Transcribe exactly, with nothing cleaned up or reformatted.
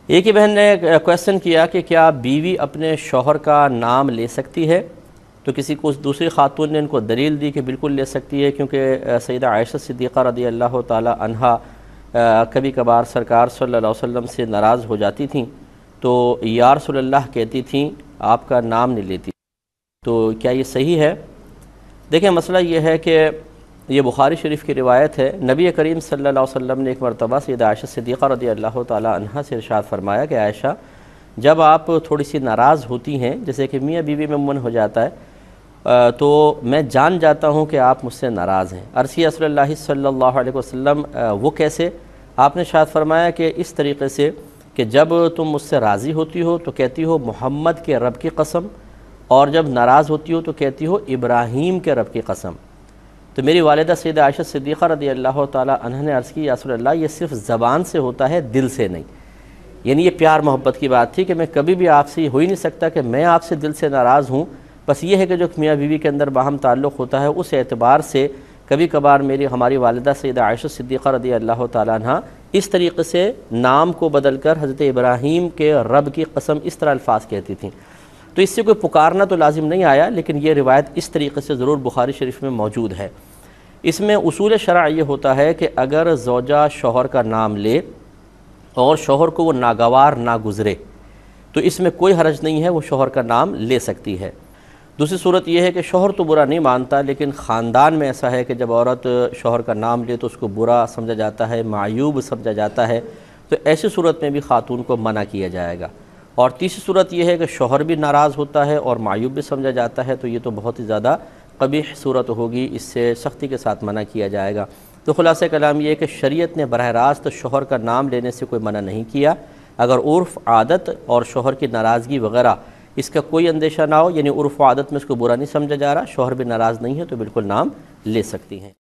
ایک ہی بہن نے کویسچن کیا کہ کیا بیوی اپنے شوہر کا نام لے سکتی ہے؟ تو کسی کو دوسری خاتون نے ان کو دلیل دی کہ بالکل لے سکتی ہے، کیونکہ سیدہ عائشہ صدیقہ رضی اللہ تعالی عنہا کبھی کبھار سرکار صلی اللہ علیہ وسلم سے ناراض ہو جاتی تھیں تو یا رسول اللہ کہتی تھیں، آپ کا نام نہیں لیتی۔ تو کیا یہ صحیح ہے؟ دیکھیں، مسئلہ یہ ہے کہ یہ بخاری شریف کی روایت ہے، نبی کریم صلی اللہ علیہ وسلم نے ایک مرتبہ سیدہ عائشہ صدیقہ رضی اللہ تعالی عنہا سے ارشاد فرمایا کہ عائشہ، جب آپ تھوڑی سی ناراض ہوتی ہیں، جیسے کہ میاں بیوی میں عموماً ہو جاتا ہے، تو میں جان جاتا ہوں کہ آپ مجھ سے ناراض ہیں۔ عرض کیا رسول اللہ صلی اللہ علیہ وسلم وہ کیسے؟ آپ نے ارشاد فرمایا کہ اس طریقے سے کہ جب تم مجھ سے راضی ہوتی ہو تو کہتی ہو محمد کے رب کی قسم، اور جب ناراض ہوتی ہو تو کہتی ہو ابراہیم کے رب کی قسم۔ تو میری والدہ سیدہ عائشہ صدیقہ رضی اللہ تعالی عنہ نے عرض کی، یا رسول اللہ یہ صرف زبان سے ہوتا ہے، دل سے نہیں۔ یعنی یہ پیار محبت کی بات تھی کہ میں کبھی بھی آپ سے یہ ہو ہی نہیں سکتا کہ میں آپ سے دل سے ناراض ہوں، بس یہ ہے کہ جو میاں بیوی کے اندر باہم تعلق ہوتا ہے اس اعتبار سے کبھی کبھار میری ہماری والدہ سیدہ عائشہ صدیقہ رضی اللہ تعالی عنہ اس طریقے سے نام کو بدل کر حضرت ابراہیم کے رب کی قسم اس طرح الفاظ کہتی تھیں۔ تو اس سے کوئی پکارنا تو لازم نہیں آیا، لیکن یہ روایت اس طریقے سے ضرور بخاری شریف میں موجود ہے۔ اس میں اصول شرع یہ ہوتا ہے کہ اگر زوجہ شوہر کا نام لے اور شوہر کو وہ ناگوار نہ گزرے تو اس میں کوئی حرج نہیں ہے، وہ شوہر کا نام لے سکتی ہے۔ دوسری صورت یہ ہے کہ شوہر تو برا نہیں مانتا، لیکن خاندان میں ایسا ہے کہ جب عورت شوہر کا نام لے تو اس کو برا سمجھا جاتا ہے، معیوب سمجھا جاتا ہے، تو ایسی صورت میں بھی خاتون کو منع کیا جائے گا۔ اور تیسری صورت یہ ہے کہ شوہر بھی ناراض ہوتا ہے اور معیوب بھی سمجھا جاتا ہے، تو یہ تو بہت ہی زیادہ قبیح صورت ہوگی، اس سے سختی کے ساتھ منع کیا جائے گا۔ تو خلاصہ کلام یہ ہے کہ شریعت نے براہ راست شوہر کا نام لینے سے کوئی منع نہیں کیا، اگر عرف عادت اور شوہر کی ناراضگی وغیرہ اس کا کوئی اندیشہ نہ ہو، یعنی عرف و عادت میں اس کو برا نہیں سمجھا جا رہا، شوہر بھی ناراض نہیں ہے، تو بالکل نام لے سکتی ہیں۔